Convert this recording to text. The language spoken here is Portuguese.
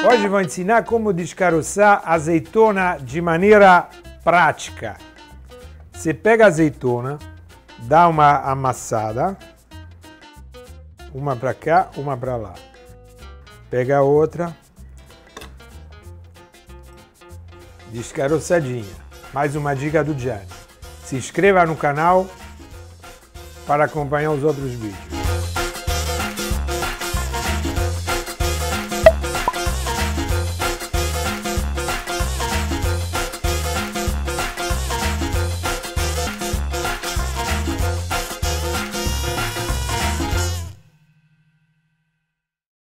Hoje vou ensinar como descaroçar azeitona de maneira prática. Você pega a azeitona, dá uma amassada, uma para cá, uma para lá. Pega a outra, descaroçadinha. Mais uma dica do Gianni. Se inscreva no canal para acompanhar os outros vídeos.